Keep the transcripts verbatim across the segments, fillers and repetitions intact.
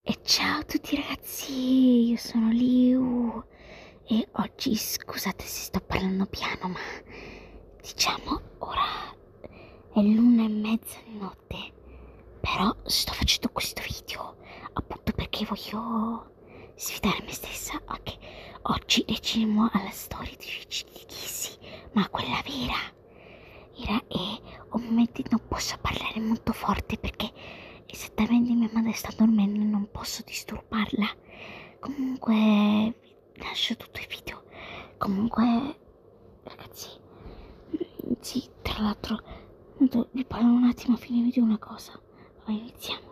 E ciao a tutti ragazzi, io sono Liu e oggi scusate se sto parlando piano, ma diciamo ora è l'una e mezza di notte, però sto facendo questo video appunto perché voglio sfidare me stessa. Ok, oggi leggeremo alla storia di Kissy, ma quella vera, vera e ovviamente non posso parlare molto forte perché esattamente mia madre sta dormendo e non posso disturbarla. Comunque vi lascio tutto il video. Comunque ragazzi, sì, tra l'altro vi parlo un attimo a fine video una cosa. Vabbè, iniziamo.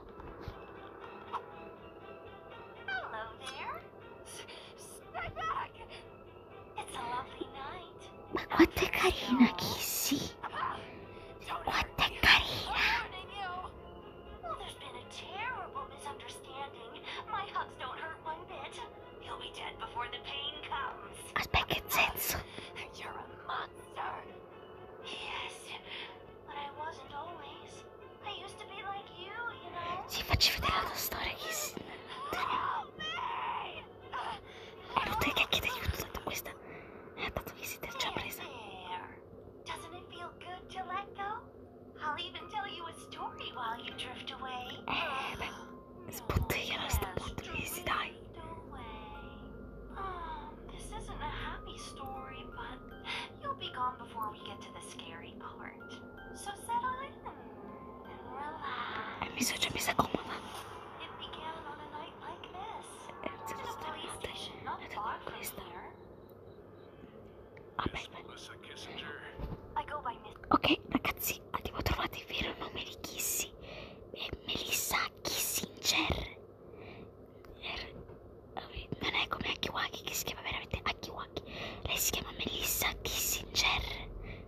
Ma quanto è carina Kissy, quanto è carina. Aspetta, che senso? Sì, facci vedere la tua storia, Kissy. È inutile che chieda aiuto, tanto questa è dato che siete già presa. Eh, beh, sbottigliela sto punto, Kissy, dai. E mi sono già messa comoda. Ok ragazzi, abbiamo trovato il vero nome di Kissy, è Melissa Kissinger. Non è come Akiwaki che si chiama veramente Akiwaki, lei si chiama Melissa Kissinger.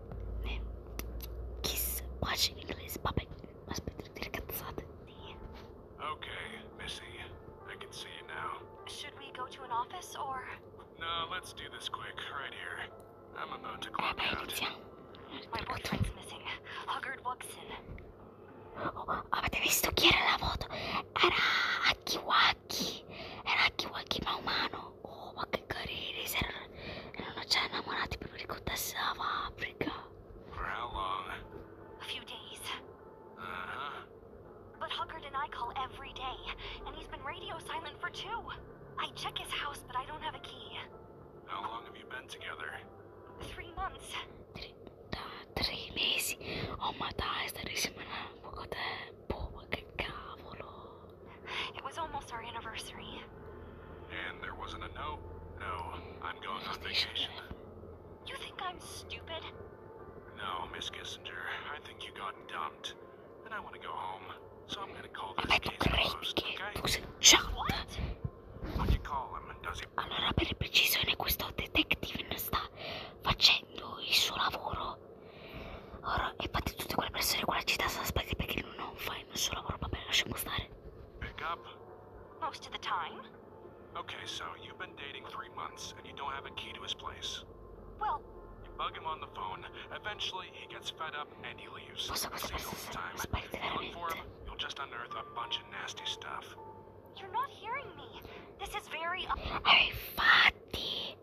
Kiss, pace in inglese, vabbè, aspetta di dire cazzate. Okay, Missy, I can see you now. Should we go to an office or? No, let's do this quick, right here. I'm about to Eh clock beh, out. iniziamo. My boyfriend's missing. Huggard Wuxin. Oh, avete visto chi era la foto? Era Akiwaki, era Akiwaki ma umano. Oh, ma che carini, si erano, erano già innamorati per ricordarsi la fabbrica. For how long? A few days. Uh-huh. But Huggard and I call every day, and he's been radio silent for two. I check his house, but I don't have a key. How long have you been together? Three months. Tre, da, tre mesi. Oh ma dai, sta risemanando poco tempo, ma che cavolo. It was almost our anniversary. And there wasn't a note? No, I'm going on vacation. You think I'm stupid? No, Miss Kissinger, I think you got dumped. And I want to go home. So I'm gonna call this Vabbè, tu case credi closed, che okay? tu sei chatta. What? What do you call him? Does he... Allora, per precisione, questo detective non sta facendo il suo lavoro. Ora, infatti tutte quelle persone qua citate sono sbagliate perché lui non fa il suo lavoro. Vabbè, lasciamo stare. Pick up? Most of the time. Okay, so you've been dating three months and you don't have a key to his place. Well, You bug him on the phone, eventually he gets fed up and he leaves. Cosa queste See you all persone the sono time. sbagliate You look for veramente. him, you'll just unearth a bunch of nasty stuff. you're not hearing me. This is very. Eh, infatti.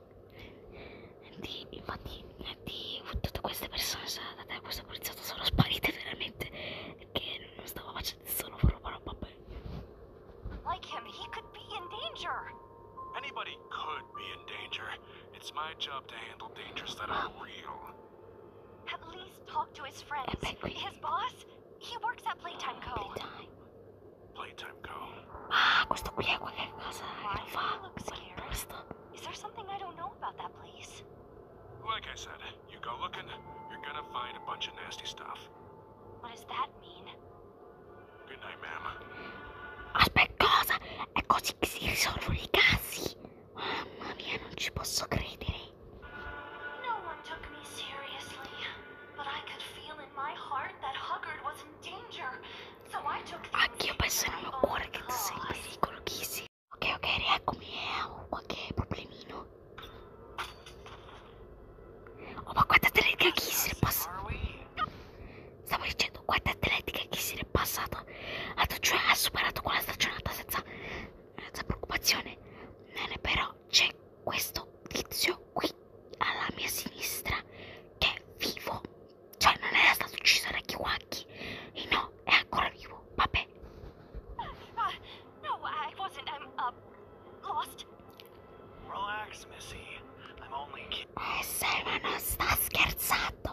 Infatti, infatti, infatti, tutte queste persone sono andate a questo poliziotto sono sparite veramente. Perché non stava facendo il suo lavoro, però vabbè. Like him, he could be in danger. Anybody could be in danger. It's my job to handle dangers that are real. At least talk to his friends. Eh beh, qui- His boss, he works at Playtime Co. Playtime. Playtime go. Ah, questo qui è qualche cosa che lo fa. You look scared. Questo. Is there something I don't know about that place? Like I said, you go looking, you're gonna find a bunch of nasty stuff. What does that mean? Good night, ma'am. Aspetta, cosa? È così che si risolvono i casi. Mamma mia, non ci posso credere. No one took me seriously, but I could feel in my heart that Huggard was in danger. So I took things Anch'io penso nel mio into my cuore own che tu sei in claws. pericolo, Kissy. Ok, ok, rieccomi, eh, ho qualche problemino. Oh, ma quanta atletica Kissy è passato. Stavo dicendo, quanta atletica Kissy è passato. Ha, cioè, ha superato attenzione, Nene, però c'è questo tizio qui alla mia sinistra che è vivo, cioè non era stato ucciso da Kiwaki, e no, è ancora vivo, vabbè. Uh, no, I wasn't. I'm, uh, lost. Relax, Missy. I'm only kidding. Eh sai, ma non sta scherzando.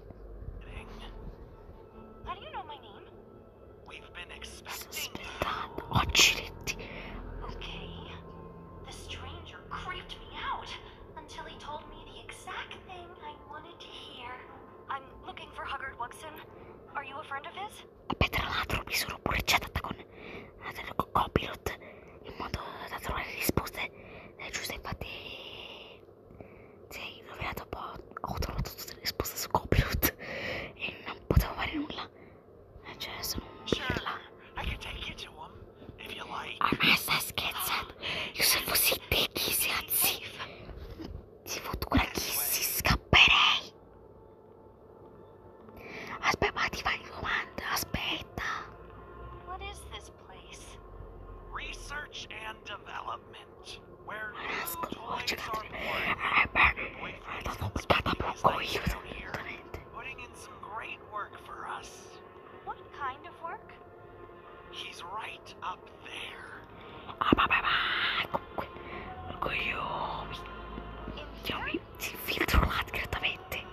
How do you know my name? We've been Sto expecting you. aspettando, accidenti. Okay. The stranger creeped me out until he told me the exact thing I wanted to hear. I'm looking for Huggard Wugson. Are you a friend of his? Beh, tra l'altro mi sono pure chattata con, con Copilot in modo da trovare risposte eh, giuste, infatti sì, ho indovinato un po', ho trovato tutte le risposte su Copilot e non potevo fare nulla, eh, cioè sono un Sure, pirla. I can take you to him if you like. Ah, ma stai scherzando? Io se fossi te chi si anzi, si futura chi si scapperei. Aspetta, ma ti fai domanda, aspetta. What is this place? Research and development. Where Non new nascono, ho toys cercato are di... born. Eh beh, Your boyfriend è is stato been buttata spending his poco life io, down here, assolutamente. putting in some great work for us. What kind of work? He's right up there. Ah, vabbè, ma comunque, coglioni. In Io here? mi si infiltro là direttamente.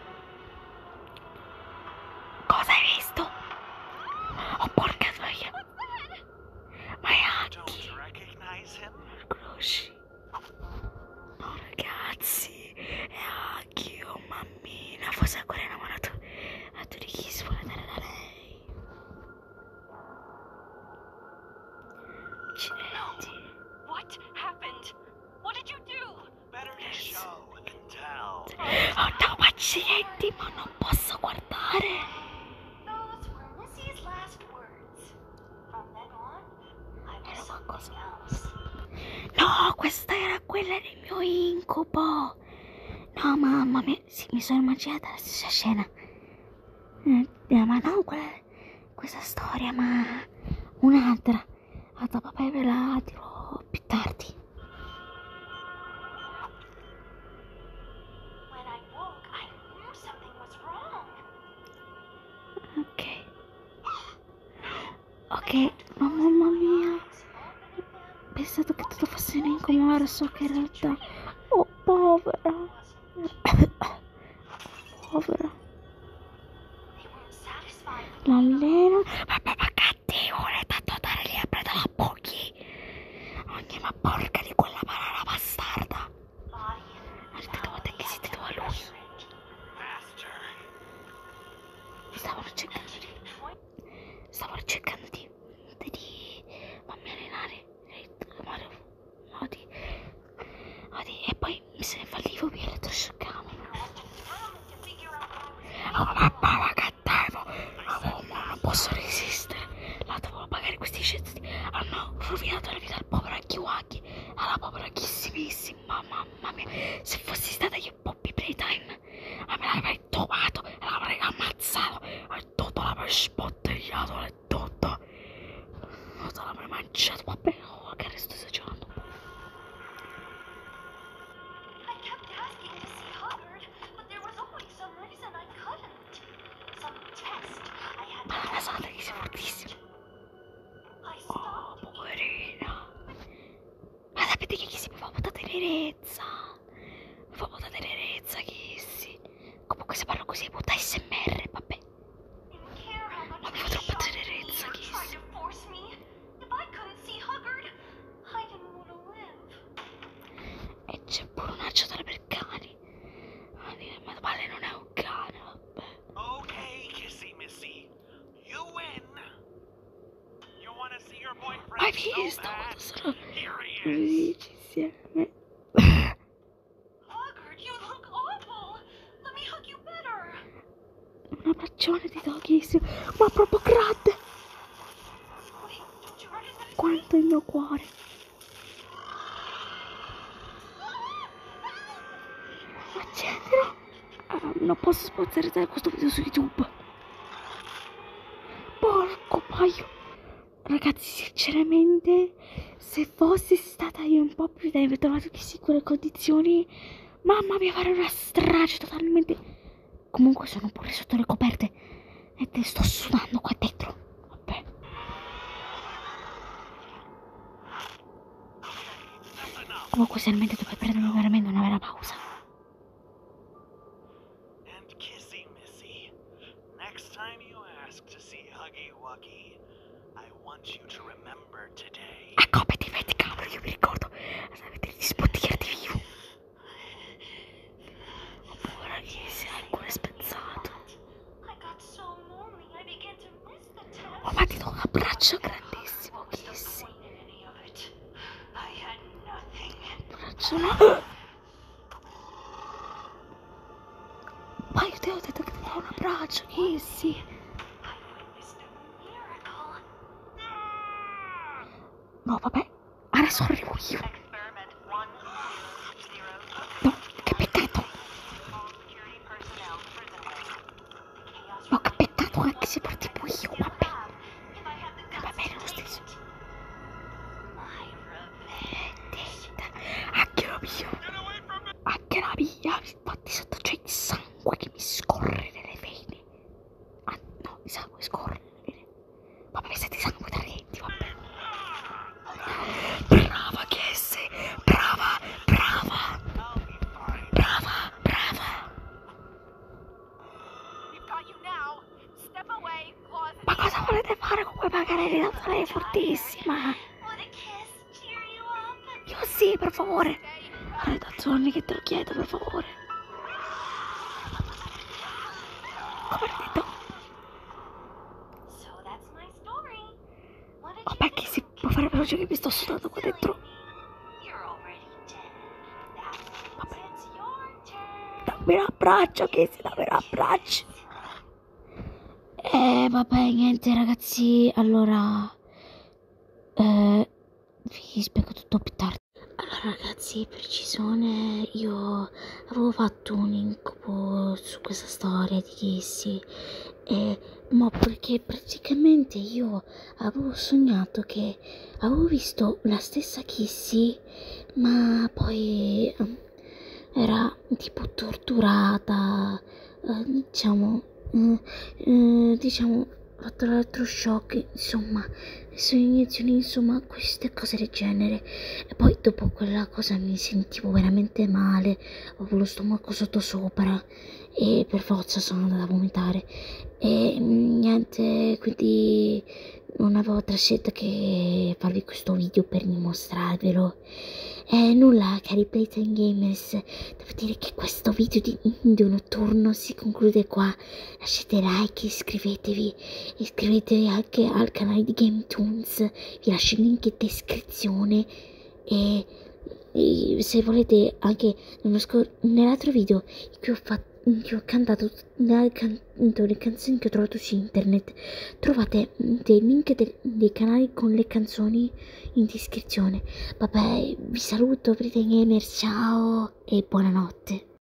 Cosa hai visto? Oh, porca troia. Ma è Don't Aki. recognize him? Conosci? No, ragazzi, è Aki, oh mammina. Forse ancora innamorato di chi si vuole andare da lei. Accidenti. What happened? What did you do? Better to show than tell. Oh no, ma accidenti, ma non posso guardare. Those were Missy's last words. From then on, I was Era something qualcosa. else. No, questa era quella del mio incubo. No, mamma mia, sì, mi sono immaginata la stessa scena. Eh, eh, ma non quella, questa storia, ma un'altra. Allora, papà, ve la dirò più tardi. When I woke, I knew something was wrong. Ok. Ok, ma mamma mia. Pensato che tutto fosse un incubo, ma ora so che in realtà... Oh, povera. Povera. They weren't satisfied with L'alleno. Ma papà cattivo, le tanto dare lì a prendere la bocchi. Ogni ma porca di quella parara bastarda. body. Guardate quanto è che siete tu a lui. Faster. Stavano cercando di... Stavano cercando di... di... fammi allenare. Modi. Modi. E poi mi se ne fallivo via elettroshockami. Oh, ma papà cattivo. Oh, ma non posso resistere. La devo pagare questi scetti. Hanno rovinato la vita al povero Kiwaki. Alla povera Kissimissima. Mamma mia. Se fossi stata io Poppy Playtime, a me l'avrei trovato e l'avrei ammazzato. E tutto l'avrei sbottegliato e tutto. Tutto l'avrei mangiato. Vabbè, oh, che resto esagerando. I kept asking to see Hubbard, but there was always some reason I couldn't. Some test I had Ma la to casata che sei fortissima. I Oh, stopped. poverina. Ma sapete che chi si mi fa puta tenerezza? Mi fa puta tenerezza chi si. Comunque se parlo così è puta S M R, vabbè. Didn't care how much Ma mi they fa troppa shoved me tenerezza or chi tried si. to force me. If I couldn't see Hubbard, I didn't want to live. E c'è pure una ciotola per cani. Ma dire, ma Vale non è un cane, vabbè. Okay, Kissy Missy. You win. You want to see your boyfriend Hai so visto bad? quando sono Here he is. amici insieme? Huggard, you look awful. Let me hug you better. Un abbraccione di pochissimo, ma proprio grande Wait, don't you recognize me? quanto il mio cuore. Accendilo. Ah, non posso sponsorizzare questo video su YouTube. Porco paio. Ragazzi, sinceramente, se se fossi stata io un po' più tempo e trovato che sicure condizioni, mamma mia, fare una strage totalmente. Comunque sono pure sotto le coperte e te sto sudando qua dentro. Vabbè. Comunque seriamente dovrei prendere veramente una vera pausa. And kissy missy. Next time you ask to see Huggy Wuggy, I want you to remember today. A come ti vedi, cavolo, io mi ricordo. Avete gli sbottigliardi vivo. Ora che sei ancora spezzato. Oh, ma ti do un abbraccio grandissimo, Kissy. Abbraccio no. Ma io ti ho detto che ti do un abbraccio, Kissy. No, vabbè, adesso arrivo io. No, che peccato. No, che peccato anche se partivo io, vabbè. Va bene lo stesso. Anche la mia. Anche la mia. Infatti sotto c'è il sangue che mi scorre nelle vene. Ah, no, il sangue scorre nelle vene. Vabbè, siete sangue tra denti, vabbè. Brava Cassie, brava, brava, brava, brava. Ma cosa volete fare con quei pagarelli? Tanto lei è fortissima. Io sì, per favore. Allora, da giorni che te lo chiedo, per favore. Come hai detto? Vabbè, che si può fare veloce che mi sto sudando qua dentro. Vabbè. Dammi un abbraccio, che si dammi un abbraccio. Eh, vabbè, niente ragazzi, allora eh, vi spiego tutto più tardi. Allora ragazzi, precisione, io avevo fatto un incubo su questa storia di Cassie, eh, ma perché praticamente io avevo sognato che avevo visto la stessa Cassie, ma poi eh, era tipo torturata, eh, diciamo, eh, eh, diciamo, fatto l'elettroshock, insomma, le iniezioni, insomma, queste cose del genere. E poi dopo quella cosa mi sentivo veramente male, avevo lo stomaco sotto sopra e per forza sono andata a vomitare e niente, quindi non avevo altra scelta che farvi questo video per dimostrarvelo. E nulla, cari Playtime Gamers, devo dire che questo video di Indio Notturno si conclude qua. Lasciate like, iscrivetevi, iscrivetevi anche al canale di GameToons, vi lascio il link in descrizione e, e se volete anche nell'altro video in cui ho fatto che ho cantato le, can le canzoni che ho trovato su internet, trovate dei link de dei canali con le canzoni in descrizione. Vabbè, vi saluto, Playtime Gamers, ciao e buonanotte.